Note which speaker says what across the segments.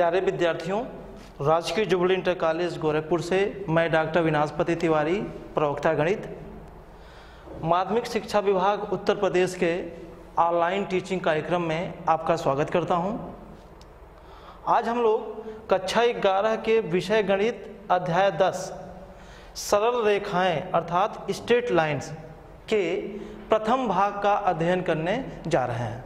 Speaker 1: प्यारे विद्यार्थियों, राजकीय जुबली इंटर कॉलेज गोरखपुर से मैं डॉक्टर विनाशपति तिवारी, प्रवक्ता गणित, माध्यमिक शिक्षा विभाग उत्तर प्रदेश के ऑनलाइन टीचिंग कार्यक्रम में आपका स्वागत करता हूं। आज हम लोग कक्षा 11 के विषय गणित अध्याय 10 सरल रेखाएं अर्थात स्ट्रेट लाइंस के प्रथम भाग का अध्ययन करने जा रहे हैं।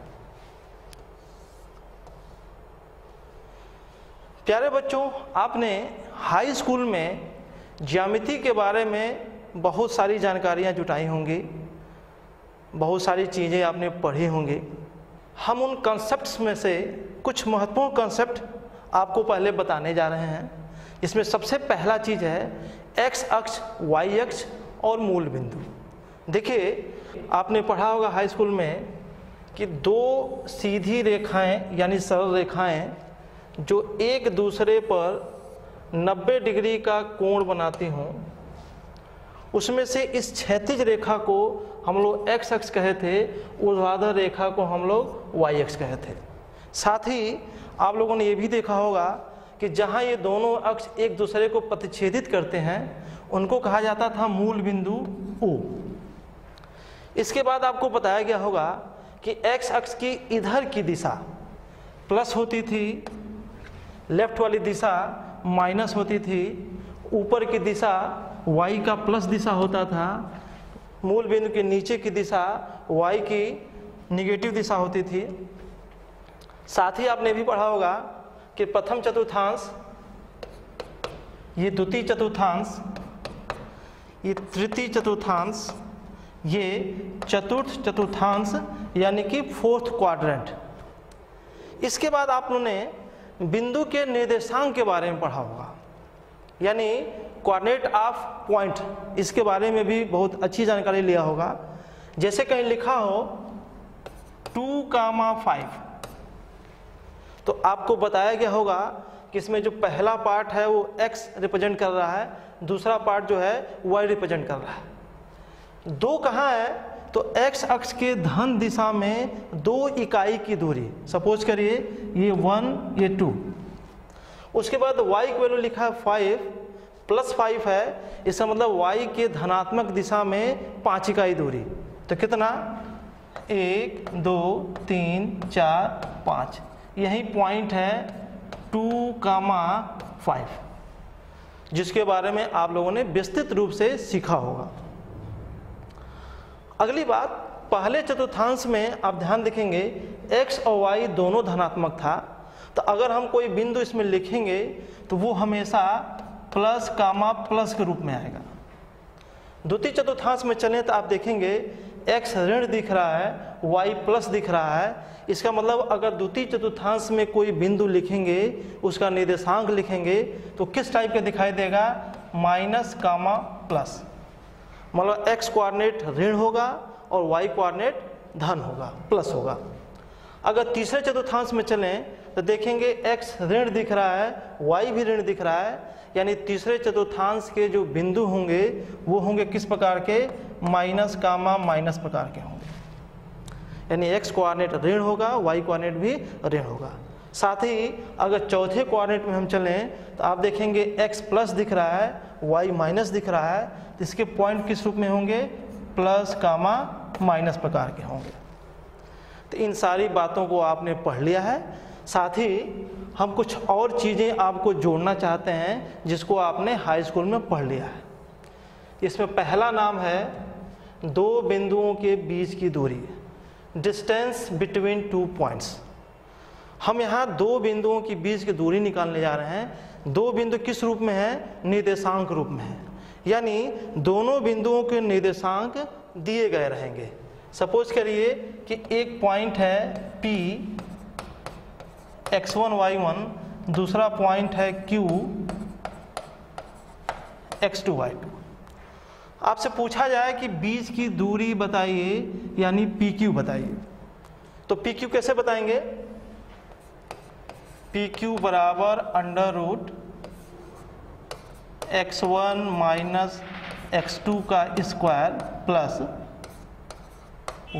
Speaker 1: प्यारे बच्चों, आपने हाई स्कूल में ज्यामिति के बारे में बहुत सारी जानकारियाँ जुटाई होंगी, बहुत सारी चीज़ें आपने पढ़ी होंगी। हम उन कॉन्सेप्ट्स में से कुछ महत्वपूर्ण कॉन्सेप्ट आपको पहले बताने जा रहे हैं। इसमें सबसे पहला चीज़ है एक्स अक्ष, वाई अक्ष और मूल बिंदु। देखिए, आपने पढ़ा होगा हाई स्कूल में कि दो सीधी रेखाएं यानी सरल रेखाएं जो एक दूसरे पर 90 डिग्री का कोण बनाती हों, उसमें से इस क्षैतिज रेखा को हम लोग एक्स अक्ष कहे थे, ऊर्ध्वाधर रेखा को हम लोग वाई अक्ष कहे थे। साथ ही आप लोगों ने ये भी देखा होगा कि जहाँ ये दोनों अक्ष एक दूसरे को प्रतिच्छेदित करते हैं उनको कहा जाता था मूल बिंदु ओ। इसके बाद आपको बताया गया होगा कि एक्स अक्ष की इधर की दिशा प्लस होती थी, लेफ्ट वाली दिशा माइनस होती थी, ऊपर की दिशा y का प्लस दिशा होता था, मूल बिंदु के नीचे की दिशा y की निगेटिव दिशा होती थी। साथ ही आपने भी पढ़ा होगा कि प्रथम चतुर्थांश, ये द्वितीय चतुर्थांश, ये तृतीय चतुर्थांश, ये चतुर्थ चतुर्थांश यानी कि फोर्थ क्वाड्रेंट। इसके बाद आप लोगों ने बिंदु के निर्देशांक के बारे में पढ़ा होगा, यानी कोऑर्डिनेट ऑफ पॉइंट, इसके बारे में भी बहुत अच्छी जानकारी लिया होगा। जैसे कहीं लिखा हो 2,5, तो आपको बताया गया होगा कि इसमें जो पहला पार्ट है वो x रिप्रेजेंट कर रहा है, दूसरा पार्ट जो है y रिप्रेजेंट कर रहा है। दो कहाँ है? तो x अक्ष के धन दिशा में दो इकाई की दूरी, सपोज करिए ये 1 ये 2। उसके बाद y की वैल्यू लिखा है 5 प्लस 5 है, इसका मतलब y के धनात्मक दिशा में 5 इकाई दूरी। तो कितना? 1 2 3 4 5, यही पॉइंट है 2,5, जिसके बारे में आप लोगों ने विस्तृत रूप से सीखा होगा। अगली बात, पहले चतुर्थांश में आप ध्यान देखेंगे x और y दोनों धनात्मक था, तो अगर हम कोई बिंदु इसमें लिखेंगे तो वो हमेशा प्लस कामा प्लस के रूप में आएगा। द्वितीय चतुर्थांश में चलें तो आप देखेंगे x ऋण दिख रहा है, y प्लस दिख रहा है। इसका मतलब अगर द्वितीय चतुर्थांश में कोई बिंदु लिखेंगे, उसका निर्देशांक लिखेंगे तो किस टाइप का दिखाई देगा? माइनस कामा प्लस, मतलब x कोऑर्डिनेट ऋण होगा और y कोऑर्डिनेट धन होगा, प्लस होगा। अगर तीसरे चतुर्थांश में चलें तो देखेंगे x ऋण दिख रहा है, y भी ऋण दिख रहा है, यानी तीसरे चतुर्थांश के जो बिंदु होंगे वो होंगे किस प्रकार के? माइनस कामा माइनस प्रकार के होंगे, यानी x कोऑर्डिनेट ऋण होगा, y कोऑर्डिनेट भी ऋण होगा। साथ ही अगर चौथे कोऑर्डिनेट में हम चलें तो आप देखेंगे x प्लस दिख रहा है, y माइनस दिख रहा है, तो इसके पॉइंट किस रूप में होंगे? प्लस कामा माइनस प्रकार के होंगे। तो इन सारी बातों को आपने पढ़ लिया है। साथ ही हम कुछ और चीज़ें आपको जोड़ना चाहते हैं जिसको आपने हाई स्कूल में पढ़ लिया है। इसमें पहला नाम है दो बिंदुओं के बीच की दूरी, डिस्टेंस बिटवीन 2 पॉइंट्स। हम यहाँ दो बिंदुओं के बीच की दूरी निकालने जा रहे हैं। दो बिंदु किस रूप में है? निर्देशांक रूप में है, यानी दोनों बिंदुओं के निर्देशांक दिए गए रहेंगे। सपोज करिए कि एक पॉइंट है P x1 y1, दूसरा पॉइंट है Q x2 y2। आपसे पूछा जाए कि बीच की दूरी बताइए, यानी PQ बताइए, तो PQ कैसे बताएंगे? PQ बराबर under root x1 minus x2 का square plus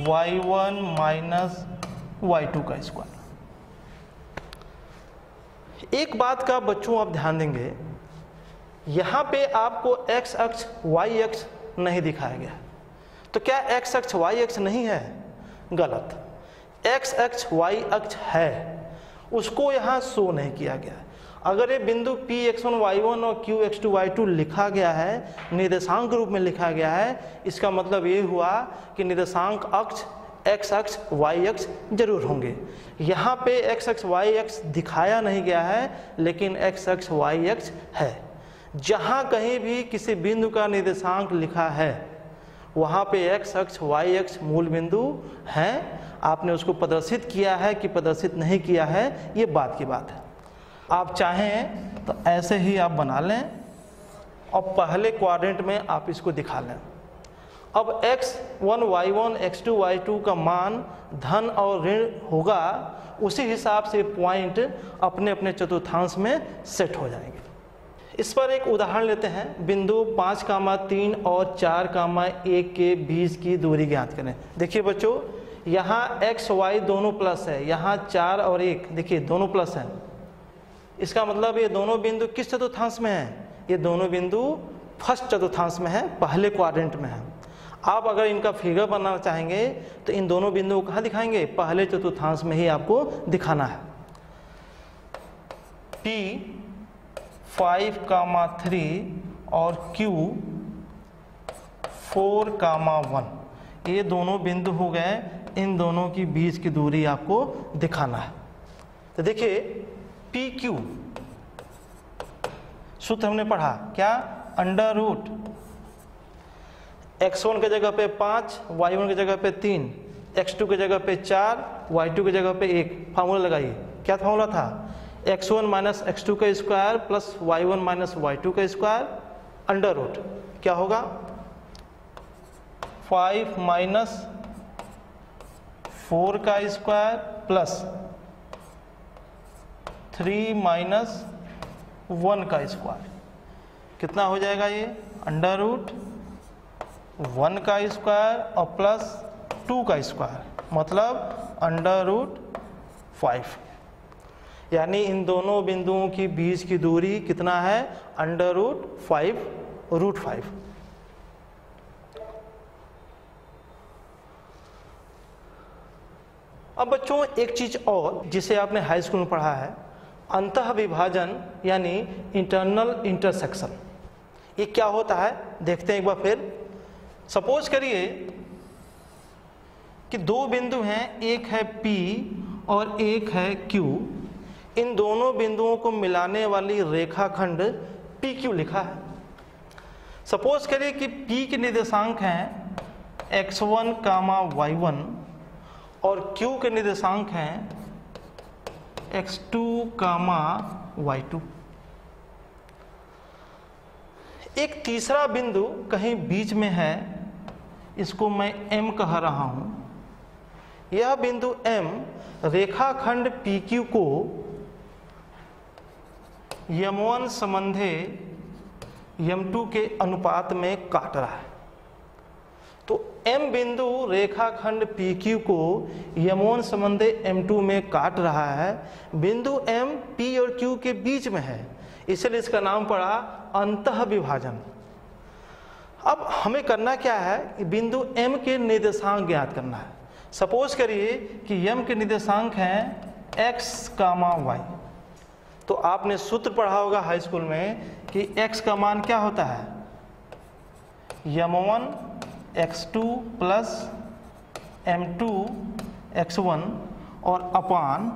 Speaker 1: y1 minus y2 का स्क्वायर। एक बात का बच्चों आप ध्यान देंगे, यहाँ पे आपको x अक्ष y अक्ष नहीं दिखाया गया। तो क्या x अक्ष y अक्ष नहीं है? गलत, x अक्ष y अक्ष है, उसको यहाँ शो नहीं किया गया। अगर ये बिंदु Px1 y1 और Qx2 y2 लिखा गया है, निर्देशांक रूप में लिखा गया है, इसका मतलब ये हुआ कि निर्देशांक अक्ष x अक्ष y अक्ष जरूर होंगे। यहाँ पे x अक्ष y अक्ष दिखाया नहीं गया है, लेकिन x अक्ष y अक्ष है। जहाँ कहीं भी किसी बिंदु का निर्देशांक लिखा है वहाँ पे x अक्ष y अक्ष मूल बिंदु हैं। आपने उसको प्रदर्शित किया है कि प्रदर्शित नहीं किया है, ये बात की बात है। आप चाहें तो ऐसे ही आप बना लें और पहले क्वाड्रेंट में आप इसको दिखा लें। अब x1 y1 x2 y2 का मान धन और ऋण होगा, उसी हिसाब से पॉइंट अपने अपने चतुर्थांश में सेट हो जाएंगे। इस पर एक उदाहरण लेते हैं। बिंदु 5,3 और 4,1 के बीच की दूरी ज्ञात करें। देखिए बच्चों, यहाँ x y दोनों प्लस है, यहाँ 4 और 1 देखिए दोनों प्लस हैं। इसका मतलब ये दोनों बिंदु किस चतुर्थांश में हैं? ये दोनों बिंदु फर्स्ट चतुर्थांश में है, पहले क्वाड्रेंट में है। आप अगर इनका फिगर बनाना चाहेंगे तो इन दोनों बिंदुओं को कहाँ दिखाएंगे? पहले चतुर्थांश में ही आपको दिखाना है। P 5,3 और Q 4,1 ये दोनों बिंदु हो गए। इन दोनों की बीच की दूरी आपको दिखाना है। तो देखिए PQ सूत्र हमने पढ़ा क्या? अंडर रूट x1 के जगह पे 5, y1 के जगह पे 3, x2 के जगह पे 4, y2 के जगह पे 1। फार्मूला लगाइए, क्या फार्मूला था? x1 माइनस x2 का square plus y1 minus y2 का स्क्वायर अंडर रूट क्या होगा? 5 माइनस 4 का स्क्वायर प्लस 3 माइनस 1 का स्क्वायर। कितना हो जाएगा ये? अंडर रूट 1 का स्क्वायर और प्लस 2 का स्क्वायर, मतलब अंडर रूट 5। यानी इन दोनों बिंदुओं की बीच की दूरी कितना है? Under root 5 root 5। अब बच्चों एक चीज और जिसे आपने हाई स्कूल में पढ़ा है, अंतः विभाजन यानी इंटरनल इंटरसेक्शन। ये क्या होता है देखते हैं एक बार फिर। सपोज करिए कि दो बिंदु हैं, एक है P और एक है Q। इन दोनों बिंदुओं को मिलाने वाली रेखाखंड PQ लिखा है। सपोज करिए कि P के निर्देशांक हैं x1, y1 और Q के निर्देशांक हैं x2, y2। एक तीसरा बिंदु कहीं बीच में है, इसको मैं M कह रहा हूं। यह बिंदु M रेखाखंड PQ को M1 संबंधे M2 के अनुपात में काट रहा है। तो M बिंदु रेखाखंड PQ को M1 संबंधे M2 में काट रहा है। बिंदु M P और Q के बीच में है, इसलिए इसका नाम पड़ा अंतः विभाजन। अब हमें करना क्या है? बिंदु M के निर्देशांक ज्ञात करना है। सपोज करिए कि M के निर्देशांक हैं x, y। तो आपने सूत्र पढ़ा होगा हाई स्कूल में कि x का मान क्या होता है? M1 x2 plus M2 x1 और अपान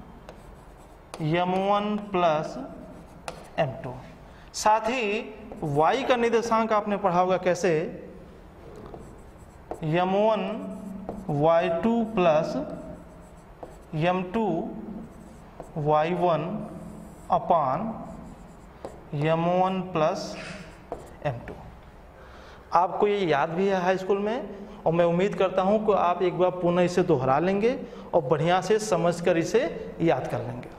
Speaker 1: M1 प्लस M2। साथ ही y का निर्देशांक आपने पढ़ा होगा कैसे? M1 y2 plus M2 y1 अपान M1 प्लस M2। आपको ये याद भी है हाई स्कूल में, और मैं उम्मीद करता हूँ कि आप एक बार पुनः इसे दोहरा लेंगे और बढ़िया से समझकर इसे याद कर लेंगे।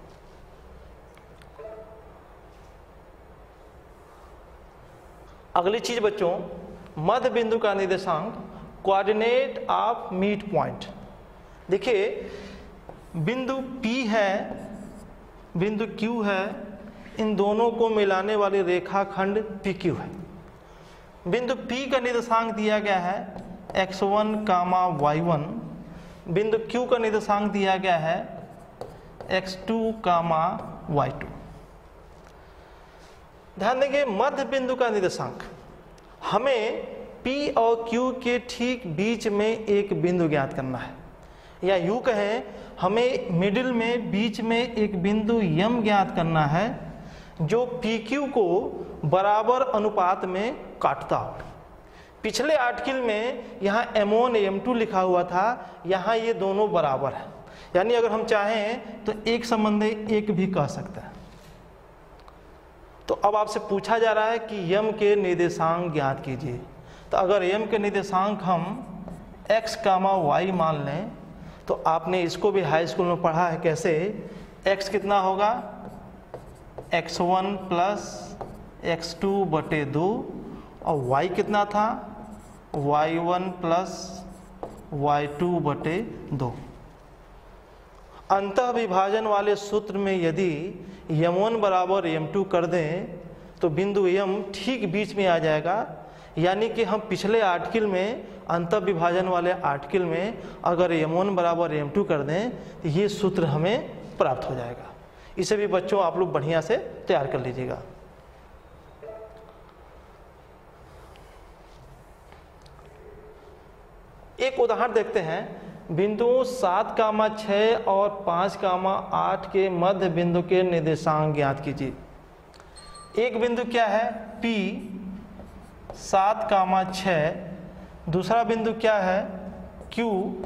Speaker 1: अगली चीज बच्चों, मध्य बिंदु का निर्देशांक, कोऑर्डिनेट ऑफ मिड पॉइंट। देखिए बिंदु P है बिंदु Q है, इन दोनों को मिलाने वाली रेखाखंड PQ है। बिंदु P का निर्देशांक दिया गया है x1, y1। बिंदु Q का निर्देशांक दिया गया है x2, y2। ध्यान देंगे मध्य बिंदु का निर्देशांक, हमें P और Q के ठीक बीच में एक बिंदु ज्ञात करना है, या यूँ कहें हमें मिडिल में बीच में एक बिंदु M ज्ञात करना है जो PQ को बराबर अनुपात में काटता हो। पिछले आर्टिकल में यहाँ M1 M2 लिखा हुआ था, यहाँ ये दोनों बराबर है, यानी अगर हम चाहें तो एक संबंध एक भी कह सकते हैं। तो अब आपसे पूछा जा रहा है कि M के निर्देशांक ज्ञात कीजिए। तो अगर M के निर्देशांक हम x, y मान लें, तो आपने इसको भी हाई स्कूल में पढ़ा है कैसे। x कितना होगा, x1 प्लस x2/2, और y कितना था, y1 प्लस y2/2। अंतः विभाजन वाले सूत्र में यदि m1 बराबर m2 कर दें तो बिंदु M ठीक बीच में आ जाएगा, यानी कि हम पिछले आर्टिकल में अंतः विभाजन वाले आर्टिकल में अगर m1 बराबर m2 कर दें तो ये सूत्र हमें प्राप्त हो जाएगा। इसे भी बच्चों आप लोग बढ़िया से तैयार कर लीजिएगा। एक उदाहरण देखते हैं। बिंदुओं 7, 6 और 5, 8 के मध्य बिंदु के निर्देशांक ज्ञात कीजिए। एक बिंदु क्या है P 7, 6, दूसरा बिंदु क्या है Q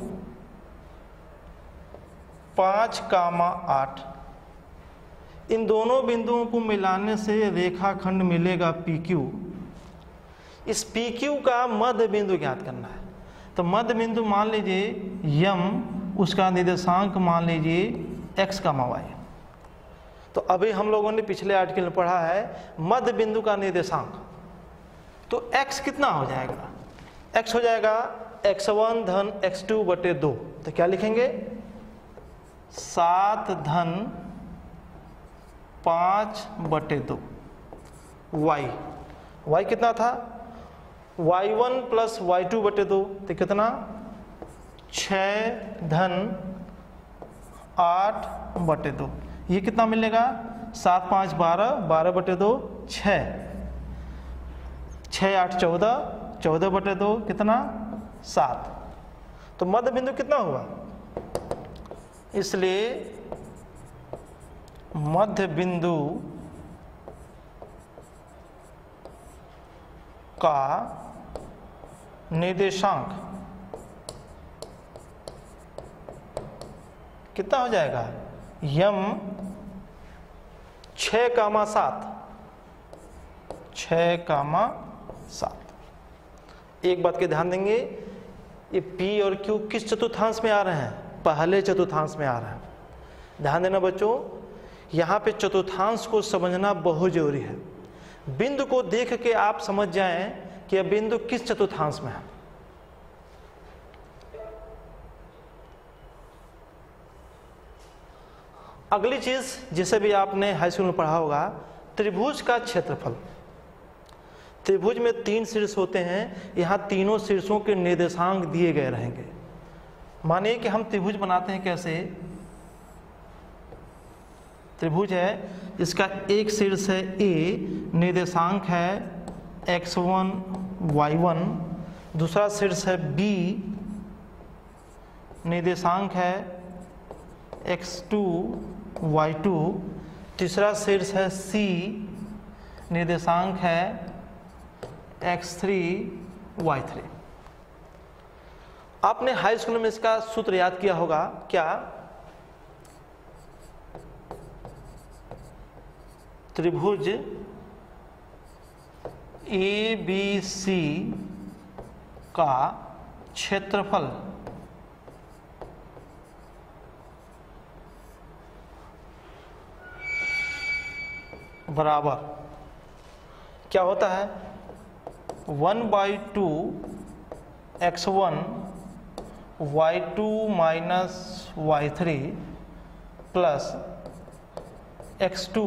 Speaker 1: 5, 8। इन दोनों बिंदुओं को मिलाने से रेखाखंड मिलेगा PQ। इस PQ का मध्य बिंदु ज्ञात करना है। तो मध्य बिंदु मान लीजिए M, उसका निर्देशांक मान लीजिए x, y। तो अभी हम लोगों ने पिछले आर्टिकल में पढ़ा है मध्य बिंदु का निर्देशांक। तो x कितना हो जाएगा, x हो जाएगा x1 धन x2/2। तो क्या लिखेंगे, 7 धन 5/2। y कितना था, y1 प्लस y2/2। तो कितना, 6 धन 8/2। ये कितना मिलेगा, 7, 5, 12, 12/2, 6, 6, 8, 14, 14/2, कितना 7। तो मध्य बिंदु कितना हुआ, इसलिए मध्य बिंदु का निर्देशांक कितना हो जाएगा, M 6, 7, 6, 7। एक बात के ध्यान देंगे, ये P और Q किस चतुर्थांश में आ रहे हैं, पहले चतुर्थांश में आ रहे हैं। ध्यान देना बच्चों, यहाँ पे चतुर्थांश को समझना बहुत जरूरी है। बिंदु को देख के आप समझ जाएं कि यह बिंदु किस चतुर्थांश में है। अगली चीज जिसे भी आपने हाई स्कूल में पढ़ा होगा, त्रिभुज का क्षेत्रफल। त्रिभुज में 3 शीर्ष होते हैं, यहाँ तीनों शीर्षों के निर्देशांक दिए गए रहेंगे। मानिए कि हम त्रिभुज बनाते हैं कैसे। त्रिभुज है, इसका एक शीर्ष है A, निर्देशांक है x1, y1। दूसरा शीर्ष है B, निर्देशांक है x2, y2। तीसरा शीर्ष है C, निर्देशांक है x3, y3। आपने हाई स्कूल में इसका सूत्र याद किया होगा क्या, त्रिभुज ABC का क्षेत्रफल बराबर क्या होता है, 1/2 x1 y2 minus y3 plus x2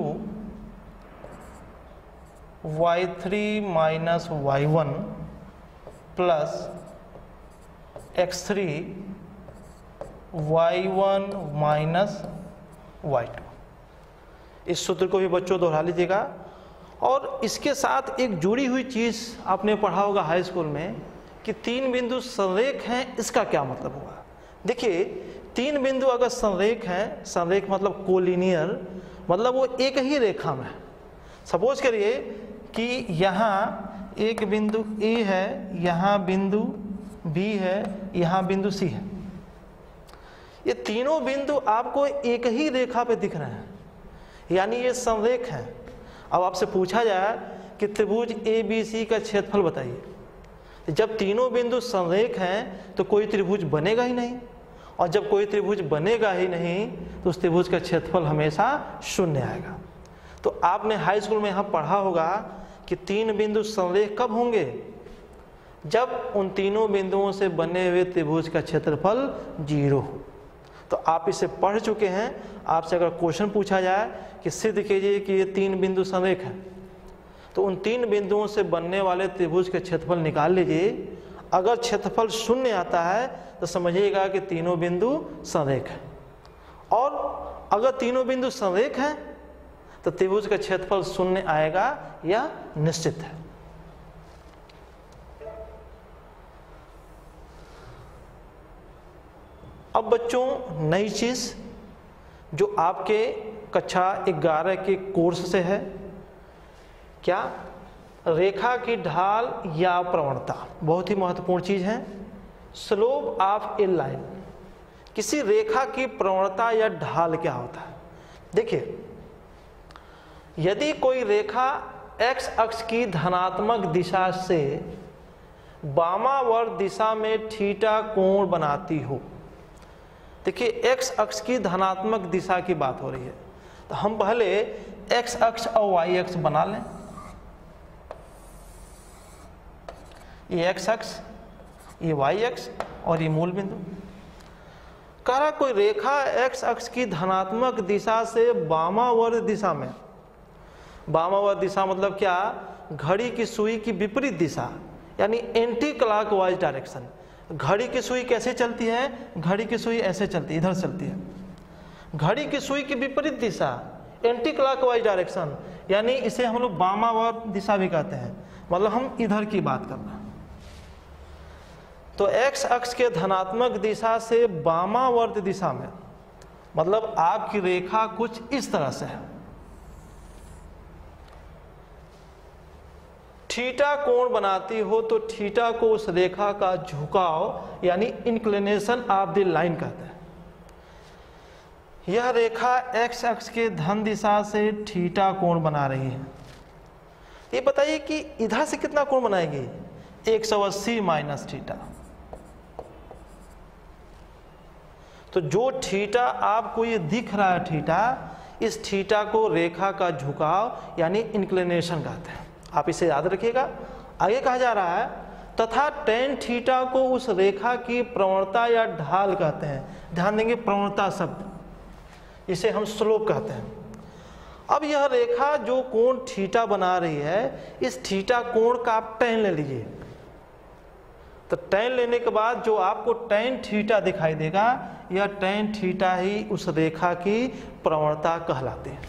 Speaker 1: y3 minus y1 plus x3 y1 minus y2। इस सूत्र को भी बच्चों दोहरा लीजिएगा। और इसके साथ एक जुड़ी हुई चीज़ आपने पढ़ा होगा हाई स्कूल में कि तीन बिंदु संरेख हैं, इसका क्या मतलब होगा। देखिए, तीन बिंदु अगर संरेख हैं, संरेख मतलब कोलिनियर, मतलब वो एक ही रेखा में है। सपोज करिए कि यहाँ एक बिंदु ए है, यहाँ बिंदु बी है, यहाँ बिंदु सी है। ये तीनों बिंदु आपको एक ही रेखा पे दिख रहे हैं, यानी ये संरेख हैं। अब आपसे पूछा जाए कि त्रिभुज ए बी सी का क्षेत्रफल बताइए, जब तीनों बिंदु संरेख हैं तो कोई त्रिभुज बनेगा ही नहीं, और जब कोई त्रिभुज बनेगा ही नहीं तो उस त्रिभुज का क्षेत्रफल हमेशा शून्य आएगा। तो आपने हाई स्कूल में यहाँ पढ़ा होगा कि तीन बिंदु संरेख कब होंगे, जब उन तीनों बिंदुओं से बने हुए त्रिभुज का क्षेत्रफल 0 हो। तो आप इसे पढ़ चुके हैं। आपसे अगर क्वेश्चन पूछा जाए कि सिद्ध कीजिए कि ये तीन बिंदु संरेख हैं, तो उन तीन बिंदुओं से बनने वाले त्रिभुज के क्षेत्रफल निकाल लीजिए। अगर क्षेत्रफल 0 आता है तो समझिएगा कि तीनों बिंदु संरेख हैं, और अगर तीनों बिंदु संरेख हैं तो त्रिभुज का क्षेत्रफल 0 आएगा, यह निश्चित है। अब बच्चों, नई चीज जो आपके कक्षा 11 के कोर्स से है, क्या, रेखा की ढाल या प्रवणता, बहुत ही महत्वपूर्ण चीज है। स्लोप ऑफ ए लाइन, किसी रेखा की प्रवणता या ढाल क्या होता है। देखिए, यदि कोई रेखा x अक्ष की धनात्मक दिशा से वामावर्त दिशा में थीटा कोण बनाती हो, देखिए x अक्ष की धनात्मक दिशा की बात हो रही है, तो हम पहले x अक्ष और y अक्ष बना लें। ये x अक्ष, ये y अक्ष और ये मूल बिंदु। कह रहा कोई रेखा x अक्ष की धनात्मक दिशा से वामावर्त दिशा में, वामावर्त दिशा मतलब क्या, घड़ी की सुई की विपरीत दिशा, यानी एंटी क्लॉकवाइज डायरेक्शन। घड़ी की सुई कैसे चलती है, घड़ी की सुई ऐसे चलती है, इधर चलती है। घड़ी की सुई की विपरीत दिशा, एंटी क्लॉकवाइज डायरेक्शन, यानी इसे हम लोग वामावर्त दिशा भी कहते हैं, मतलब हम इधर की बात कर रहे हैं। तो x अक्ष के धनात्मक दिशा से वामावर्त दिशा में, मतलब आपकी रेखा कुछ इस तरह से है। थीटा कोण बनाती हो तो थीटा को उस रेखा का झुकाव यानी इंक्लिनेशन ऑफ द लाइन कहते हैं। यह रेखा x अक्ष के धन दिशा से थीटा कोण बना रही है। ये बताइए कि इधर से कितना कोण बनाएगी, 180 माइनस थीटा। तो जो थीटा आपको ये दिख रहा है थीटा, इस थीटा को रेखा का झुकाव यानी इंक्लिनेशन कहते हैं। आप इसे याद रखिएगा। आगे कहा जा रहा है तथा टेन थीटा को उस रेखा की प्रवणता या ढाल कहते हैं। ध्यान देंगे, प्रवणता शब्द, इसे हम स्लोप कहते हैं। अब यह रेखा जो कोण थीटा बना रही है, इस थीटा कोण का आप टेन ले लीजिए। तो टेन लेने के बाद जो आपको टेन थीटा दिखाई देगा, यह टेन थीटा ही उस रेखा की प्रवणता कहलाते हैं।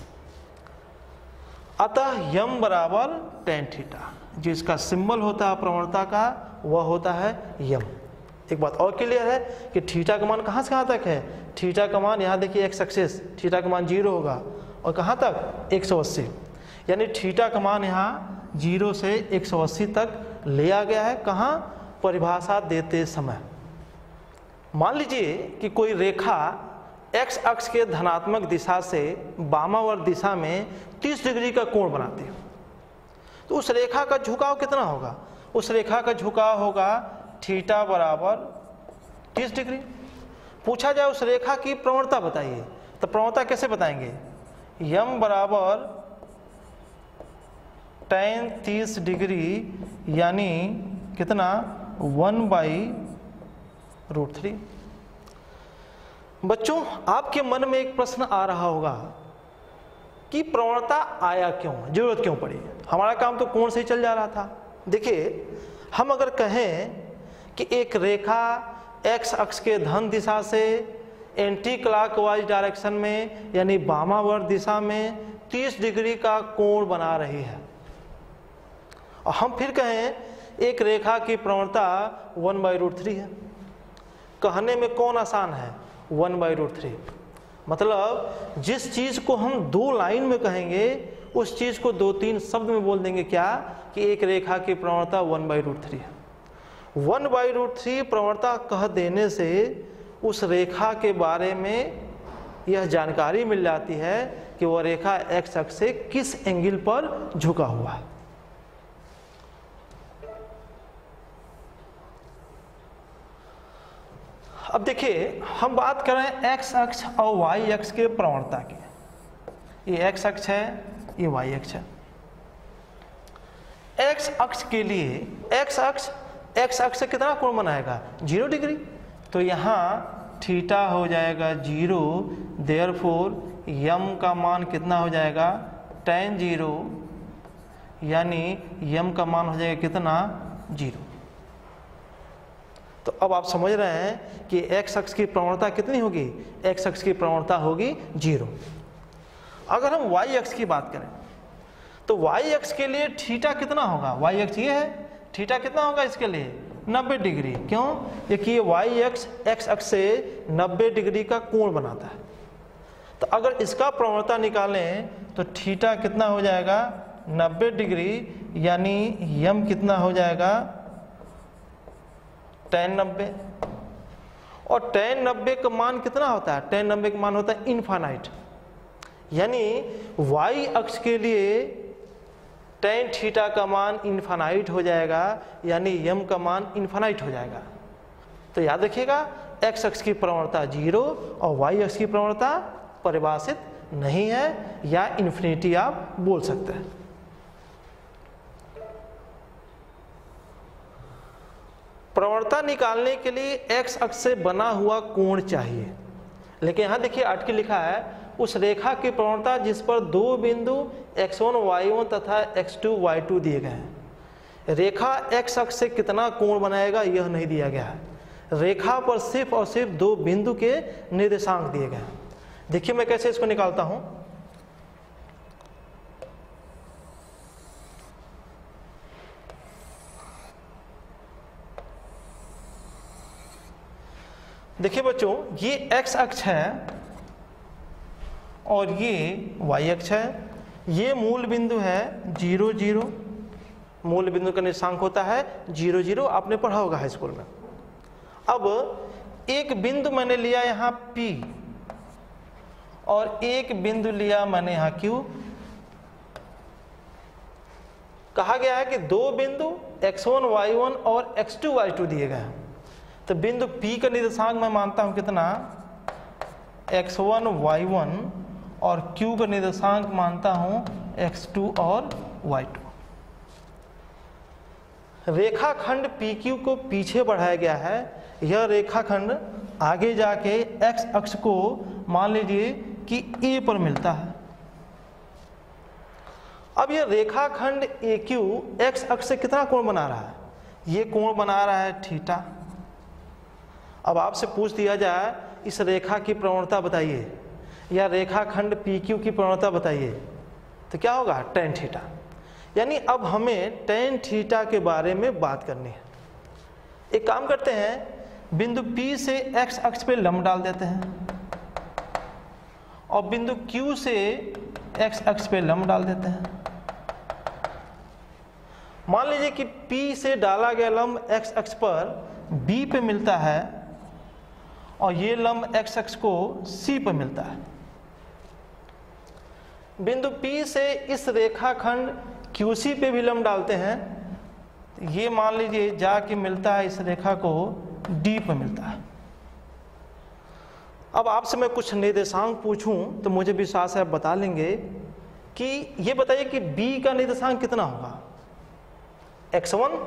Speaker 1: अतः यम बराबर टेन थीटा, जिसका सिंबल होता है प्रवणता का, वह होता है यम। एक बात और क्लियर है कि थीटा का मान कहाँ से कहाँ तक है। थीटा का मान यहाँ देखिए एक्स एक्सिस, थीटा का मान 0 होगा, और कहाँ तक 180, यानी थीटा का मान यहाँ 0 से 180 तक लिया गया है। कहाँ, परिभाषा देते समय। मान लीजिए कि कोई रेखा x अक्ष के धनात्मक दिशा से वामावर्त दिशा में 30 डिग्री का कोण बनाती है, तो उस रेखा का झुकाव कितना होगा। उस रेखा का झुकाव होगा थीटा बराबर 30 डिग्री। पूछा जाए उस रेखा की प्रवणता बताइए, तो प्रवणता कैसे बताएंगे, यम बराबर tan 30 डिग्री यानी कितना, 1/√3। बच्चों, आपके मन में एक प्रश्न आ रहा होगा कि प्रवणता आया क्यों, जरूरत क्यों पड़ी। हमारा काम तो कोण से ही चल जा रहा था। देखिए, हम अगर कहें कि एक रेखा एक्स अक्ष के धन दिशा से एंटी क्लॉकवाइज डायरेक्शन में यानी वामावर्त दिशा में 30 डिग्री का कोण बना रही है, और हम फिर कहें एक रेखा की प्रवणता 1/√3 है, कहने में कौन आसान है, 1/√3। मतलब जिस चीज़ को हम 2 लाइन में कहेंगे उस चीज़ को 2-3 शब्द में बोल देंगे, क्या कि एक रेखा की प्रवणता 1/√3 है। 1/√3 प्रवणता कह देने से उस रेखा के बारे में यह जानकारी मिल जाती है कि वह रेखा एक्स अक्ष से किस एंगल पर झुका हुआ है। अब देखिए, हम बात कर रहे हैं एक्स अक्ष और वाई अक्ष के प्रवणता की। ये एक्स अक्ष है, ये वाई अक्ष है। एक्स अक्ष के लिए एक्स अक्ष से कितना कोण बनाएगा, 0 डिग्री। तो यहाँ थीटा हो जाएगा 0, देयरफॉर यम का मान कितना हो जाएगा, tan 0, यानी यम का मान हो जाएगा कितना, 0। तो अब आप समझ रहे हैं कि एक्स अक्ष की प्रवणता कितनी होगी, एक्स अक्ष की प्रवणता होगी 0। अगर हम वाई अक्ष की बात करें तो वाई अक्ष के लिए थीटा कितना होगा, वाई अक्ष ये है, थीटा कितना होगा इसके लिए, 90 डिग्री। क्यों, देखिए वाई अक्ष एक्स अक्ष से 90 डिग्री का कोण बनाता है। तो अगर इसका प्रवणता निकालें तो थीटा कितना हो जाएगा, 90 डिग्री, यानी यम कितना हो जाएगा, tan 90। और tan 90 का मान कितना होता है, tan 90 का मान होता है इनफाइनाइट। यानी y अक्ष के लिए tan थीटा का मान इनफाइनाइट हो जाएगा, यानी m का मान इनफाइनाइट हो जाएगा। तो याद रखिएगा, x अक्ष की प्रवणता 0 और y अक्ष की प्रवणता परिभाषित नहीं है, या इन्फिनिटी आप बोल सकते हैं। प्रवणता निकालने के लिए x अक्ष से बना हुआ कोण चाहिए, लेकिन यहाँ देखिए आर्टिकल लिखा है उस रेखा की प्रवणता जिस पर 2 बिंदु x1 y1 तथा x2 y2 दिए गए हैं। रेखा x अक्ष से कितना कोण बनाएगा यह नहीं दिया गया है, रेखा पर सिर्फ और सिर्फ 2 बिंदु के निर्देशांक दिए गए हैं। देखिए मैं कैसे इसको निकालता हूं। देखिए बच्चों, ये x अक्ष है और ये y अक्ष है। ये मूल बिंदु है 0 0, मूल बिंदु का निर्देशांक होता है 0 0, आपने पढ़ा होगा हाई स्कूल में। अब एक बिंदु मैंने लिया यहाँ P और एक बिंदु लिया मैंने यहाँ Q। कहा गया है कि 2 बिंदु x1 y1 और x2 y2 दिए गए हैं। तो बिंदु P का निर्देशांक मैं मानता हूं कितना, x1 y1, और Q का निर्देशांक मानता हूं x2 और y2। रेखाखंड PQ को पीछे बढ़ाया गया है। यह रेखाखंड आगे जाके x अक्ष को मान लीजिए कि A पर मिलता है। अब यह रेखाखंड AQ x अक्ष से कितना कोण बना रहा है, ये कोण बना रहा है थीटा। अब आपसे पूछ दिया जाए इस रेखा की प्रवणता बताइए या रेखाखंड PQ की प्रवणता बताइए, तो क्या होगा, tan थीटा। यानी अब हमें tan थीटा के बारे में बात करनी है। एक काम करते हैं, बिंदु P से x अक्ष पे लंब डाल देते हैं और बिंदु Q से x अक्ष पे लंब डाल देते हैं। मान लीजिए कि P से डाला गया लंब x अक्ष पर B पे मिलता है और ये लंब x अक्ष को C पर मिलता है। बिंदु P से इस रेखाखंड QC पे भी लंब डालते हैं, ये मान लीजिए जाके मिलता है इस रेखा को D पर मिलता है। अब आपसे मैं कुछ निर्देशांक पूछूं तो मुझे विश्वास है आप बता लेंगे कि ये बताइए कि B का निर्देशांक कितना होगा, x1,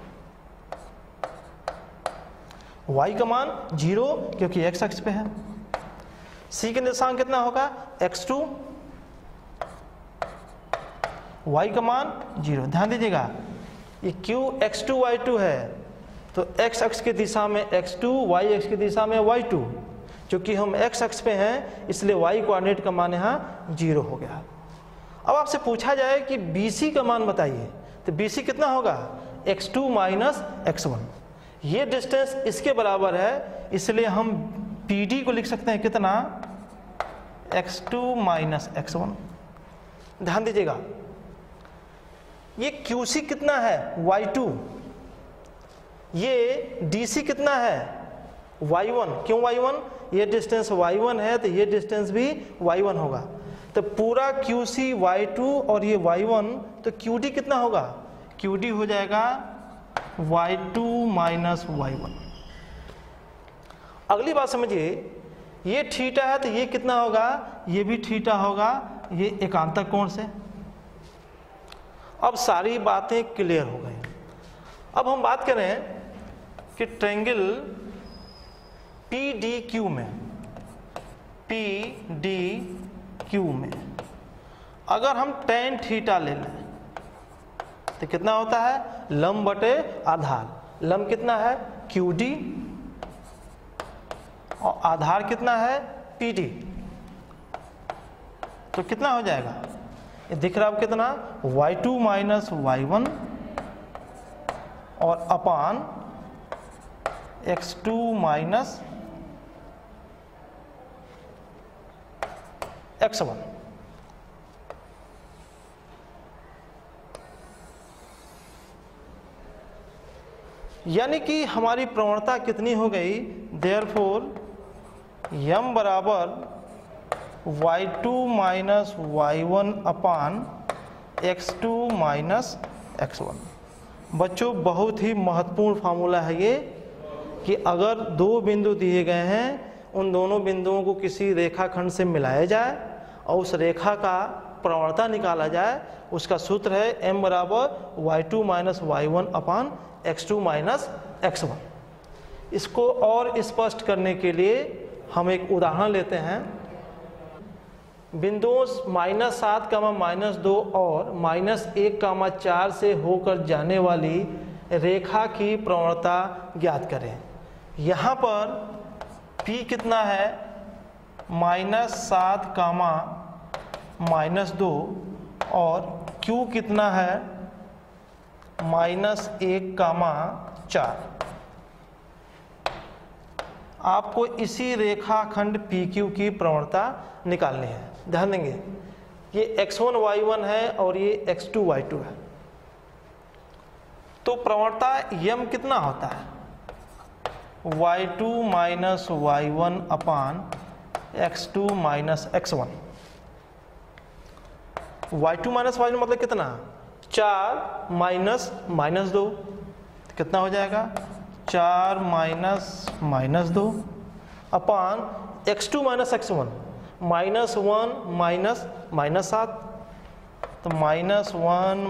Speaker 1: y का मान 0 क्योंकि x अक्ष पे है, C का निर्देशांक कितना होगा, x2, y का मान 0। ध्यान दीजिएगा, ये q x2 y2 है, तो x अक्ष की दिशा में x2, y अक्ष की दिशा में y2। क्योंकि हम x अक्ष पे हैं इसलिए y कोऑर्डिनेट का मान यहाँ 0 हो गया। अब आपसे पूछा जाए कि BC का मान बताइए, तो BC कितना होगा, x2 माइनस x1। ये डिस्टेंस इसके बराबर है, इसलिए हम PD को लिख सकते हैं कितना, x2 माइनस x1। ध्यान दीजिएगा, ये QC कितना है, y2। ये DC कितना है, y1। क्यों y1, ये डिस्टेंस y1 है तो ये डिस्टेंस भी y1 होगा। तो पूरा QC y2 और ये y1, तो QD कितना होगा, QD हो जाएगा y2 माइनस y1। अगली बात समझिए, ये थीटा है तो ये कितना होगा, ये भी थीटा होगा, ये एकांतर कोण से। अब सारी बातें क्लियर हो गई। अब हम बात करें कि ट्रायंगल PDQ में अगर हम tan थीटा ले लें तो कितना होता है, लंब बटे आधार। लंब कितना है, QD, और आधार कितना है, PD। तो कितना हो जाएगा, ये दिख रहा है कितना, y2 माइनस y1 और अपान x2 माइनस x1। यानी कि हमारी प्रवणता कितनी हो गई, देयरफॉर m बराबर y2 माइनस y1 अपान x2 माइनस x1। बच्चों बहुत ही महत्वपूर्ण फार्मूला है ये, कि अगर दो बिंदु दिए गए हैं, उन दोनों बिंदुओं को किसी रेखाखंड से मिलाया जाए और उस रेखा का प्रवणता निकाला जाए। उसका सूत्र है m बराबर y2 माइनस y1 अपान x2 माइनस x1। इसको और स्पष्ट करने के लिए हम एक उदाहरण लेते हैं। बिंदुओं -7, -2 और -1, 4 से होकर जाने वाली रेखा की प्रवणता ज्ञात करें। यहाँ पर P कितना है, -7, -2 और Q कितना है, -1, 4। आपको इसी रेखाखंड PQ की प्रवणता निकालनी है। ध्यान देंगे, ये x1 y1 है और ये x2 y2 है। तो प्रवणता m कितना होता है, y2 माइनस y1 अपान x2 minus x1। y2 minus y1 मतलब कितना, 4 माइनस 2, कितना हो जाएगा, 4 माइनस 2 अपान x2 माइनस x1, -1 -7, तो -1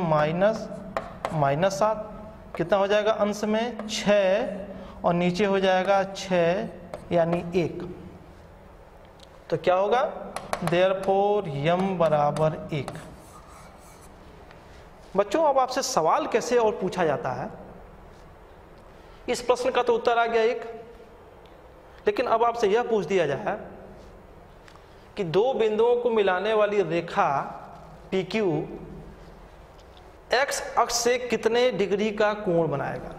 Speaker 1: -7 कितना हो जाएगा, अंश में 6 और नीचे हो जाएगा 6 यानी 1। तो क्या होगा, देयरफॉर m बराबर 1। बच्चों अब आपसे सवाल कैसे और पूछा जाता है, इस प्रश्न का तो उत्तर आ गया एक, लेकिन अब आपसे यह पूछ दिया जाए कि दो बिंदुओं को मिलाने वाली रेखा PQ x अक्ष से कितने डिग्री का कोण बनाएगा।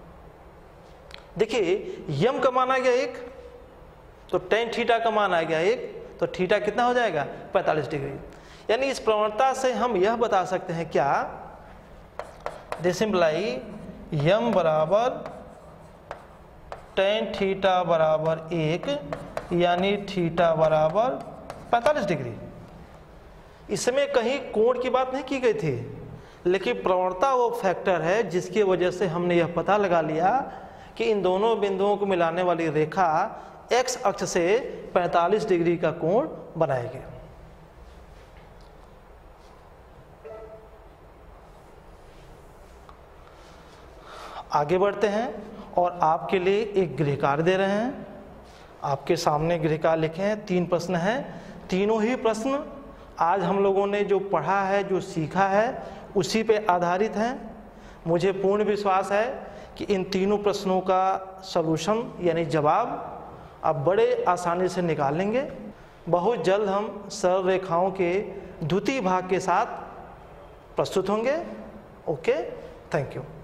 Speaker 1: देखिए m का मान आ गया 1, तो tan थीटा का मान आ गया 1, तो थीटा कितना हो जाएगा, 45 डिग्री। यानी इस प्रवणता से हम यह बता सकते हैं क्या, दिस इम्प्लाई m बराबर tan थीटा बराबर 1 यानी थीटा बराबर 45 डिग्री। इसमें कहीं कोण की बात नहीं की गई थी, लेकिन प्रवणता वो फैक्टर है जिसकी वजह से हमने यह पता लगा लिया कि इन दोनों बिंदुओं को मिलाने वाली रेखा x अक्ष से 45 डिग्री का कोण बनाएगी। आगे बढ़ते हैं और आपके लिए एक गृह कार्य दे रहे हैं। आपके सामने गृह कार्य लिखे हैं, 3 प्रश्न हैं। तीनों ही प्रश्न आज हम लोगों ने जो पढ़ा है, जो सीखा है, उसी पे आधारित हैं। मुझे पूर्ण विश्वास है कि इन तीनों प्रश्नों का सलूशन यानी जवाब आप बड़े आसानी से निकाल लेंगे। बहुत जल्द हम सरल रेखाओं के द्वितीय भाग के साथ प्रस्तुत होंगे। Okay, thank you.